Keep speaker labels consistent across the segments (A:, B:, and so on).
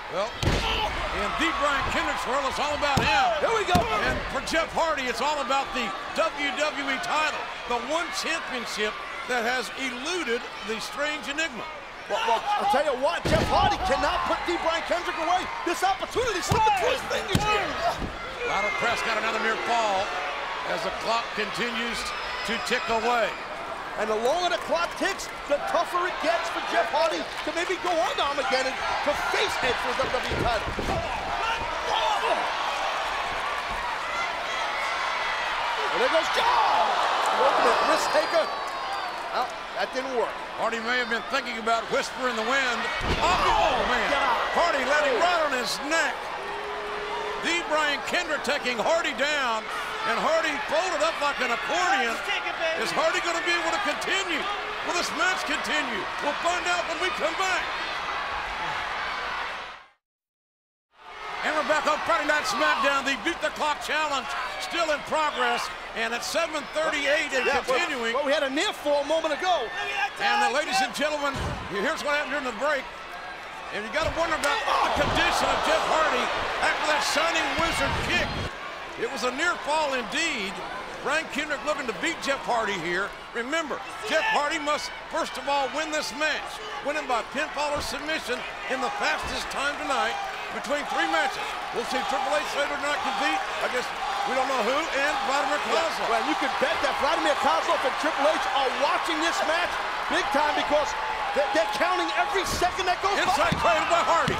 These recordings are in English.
A: Well, in the Brian Kendrick's world, it's all about him.
B: Here we go.
A: And for Jeff Hardy, it's all about the WWE title, the one championship that has eluded the strange enigma.
B: Well, I'll tell you what, Jeff Hardy cannot put D. Brian Kendrick away. This opportunity slipping through his fingers here.
A: Lateral press got another near fall as the clock continues to tick away.
B: And the longer the clock ticks, the tougher it gets for Jeff Hardy to maybe go on to Armageddon to face Edge for the WWE title. And there goes John! Ultimate risk taker. Well, that didn't work.
A: Hardy may have been thinking about whisper in the wind. Oh, man. Hardy landing right on his neck. The Brian Kendrick taking Hardy down, and Hardy folded up like an accordion. Is Hardy going to be able to continue? Will this match continue? We'll find out when we come back. And we're back on Friday Night SmackDown. The Beat the Clock Challenge still in progress, and at 7:38 and continuing.
B: Well, we had a near fall a moment ago.
A: And ladies and gentlemen, here's what happened during the break. And you got to wonder about the condition of Jeff Hardy after that Shining Wizard kick. It was a near fall indeed. Brian Kendrick looking to beat Jeff Hardy here. Remember, Jeff Hardy must first of all win this match. Win it by pinfall or submission in the fastest time tonight between 3 matches. We'll see Triple H later tonight compete. I guess we don't know who, and Vladimir Kozlov.
B: Well, you can bet that Vladimir Kozlov and Triple H are watching this match big time because they're counting every second that goes by.
A: Inside cradle by Hardy.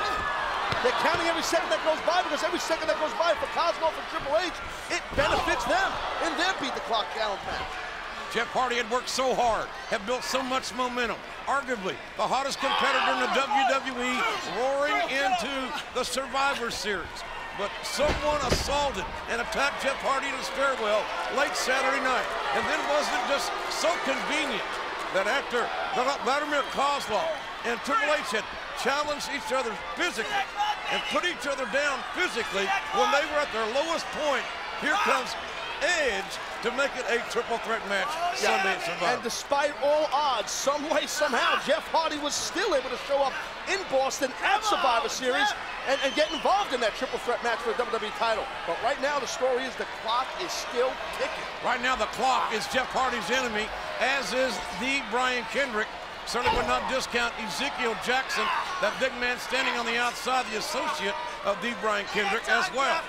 B: They're counting every second that goes by because every second that goes by for Kozlov and Triple H, it benefits them in their Beat the Clock Challenge match.
A: Jeff Hardy had worked so hard, had built so much momentum. Arguably the hottest competitor in the WWE, roaring into the Survivor Series. But someone assaulted and attacked Jeff Hardy in the stairwell late Saturday night. And then wasn't it just so convenient that after Vladimir Kozlov and Triple H had challenged each other physically and put each other down physically when they were at their lowest point, here comes Edge to make it a triple threat match Sunday at Survivor.
B: And despite all odds, some way, somehow, Jeff Hardy was still able to show up in Boston at Survivor Series and get involved in that triple threat match for the WWE title. But right now, the story is the clock is still ticking.
A: Right now, the clock is Jeff Hardy's enemy, as is the Brian Kendrick. Certainly would not discount Ezekiel Jackson, that big man standing on the outside, the associate of the Brian Kendrick as well.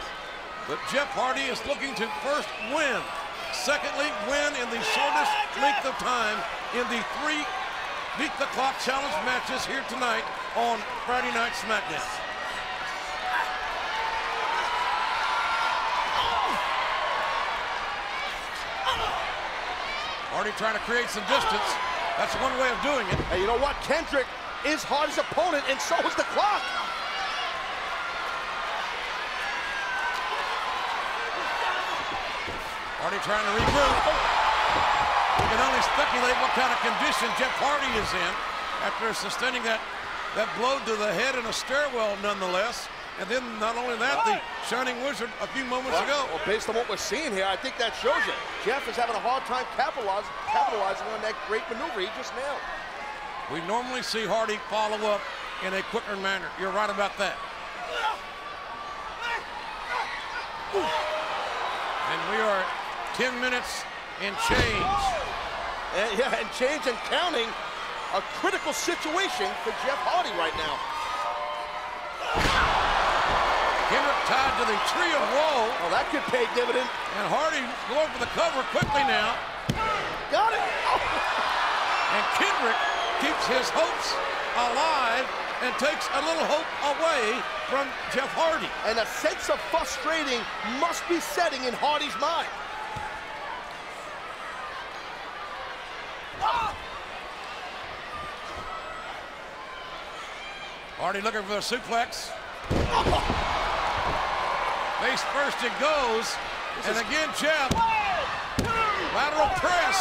A: But Jeff Hardy is looking to first win. Secondly, win in the shortest length of time in the 3 Beat the Clock Challenge matches here tonight on Friday Night SmackDown. Hardy trying to create some distance. That's one way of doing it.
B: Hey, you know what? Kendrick is Hardy's opponent, and so is the clock.
A: Hardy trying to regroup. We can only speculate what kind of condition Jeff Hardy is in after sustaining that blow to the head in a stairwell nonetheless. And then not only that, the Shining Wizard a few moments ago.
B: Well, based on what we're seeing here, I think that shows you. Jeff is having a hard time capitalizing on that great maneuver he just nailed.
A: We normally see Hardy follow up in a quicker manner. You're right about that. And we are 10 minutes and change.
B: And change and counting. A critical situation for Jeff Hardy right now.
A: Kendrick tied to the tree of woe.
B: Oh, that could pay dividend.
A: And Hardy going for the cover quickly now.
B: Got it. Oh.
A: And Kendrick keeps his hopes alive and takes a little hope away from Jeff Hardy.
B: And a sense of frustrating must be setting in Hardy's mind.
A: Hardy looking for a suplex. Face first it goes. And again, Jeff. Lateral press.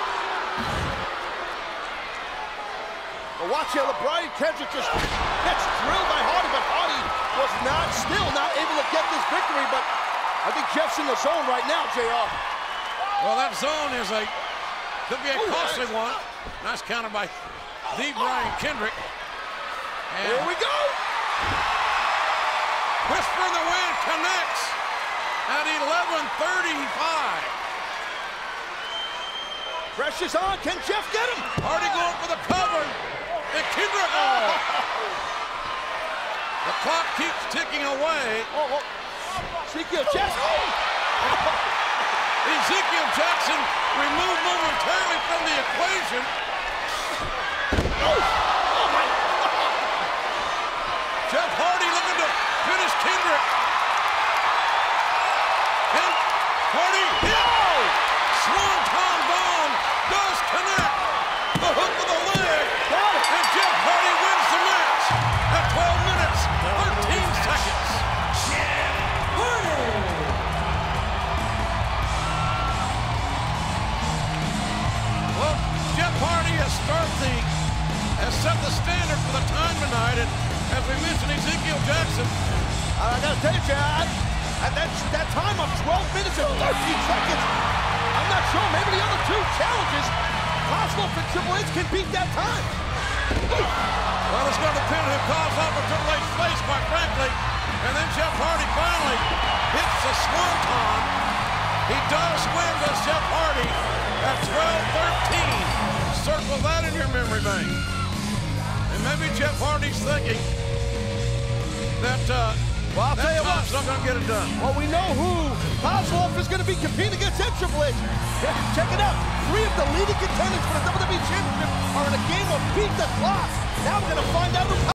B: Well, watch here, Brian Kendrick just gets drilled by Hardy, but Hardy was still not able to get this victory, but I think Jeff's in the zone right now, JR.
A: Well, that zone could be a costly one. Nice counter by the Brian Kendrick. And
B: here we go.
A: Whisper in the Wind connects at 11:35.
B: Pressure's on. Can Jeff get him?
A: Hardy going for the cover. And Kendrick. Oh. The clock keeps ticking away.
B: Oh. Ezekiel Jackson.
A: Ezekiel Jackson removed momentarily from the equation.
B: Oh my.
A: Jeff Hardy looking to finish Kendrick. And Hardy hit. Swanton bomb does connect. The hook of the leg. And Jeff Hardy wins the match at 12 minutes, 13 seconds. Well, Jeff Hardy has set the standard for the time tonight. And as we mentioned, Ezekiel Jackson.
B: I gotta tell you, Chad, at that time of 12 minutes and 13 seconds, I'm not sure. Maybe the other two challenges, Kozlov and Triple H, can beat that time.
A: Well, it's going to depend who Kozlov or Triple H face, quite frankly. And then Jeff Hardy finally hits the swanton. He does win, does Jeff Hardy, at 12-13. Circle that in your memory bank. And maybe Jeff Hardy's thinking that
B: Well, I'll tell you what.
A: time's not going to get it done.
B: Well, we know who Kozlov is going to be competing against in Triple H. Check it out. 3 of the leading contenders for the WWE Championship are in a game of beat the clock. Now we're going to find out who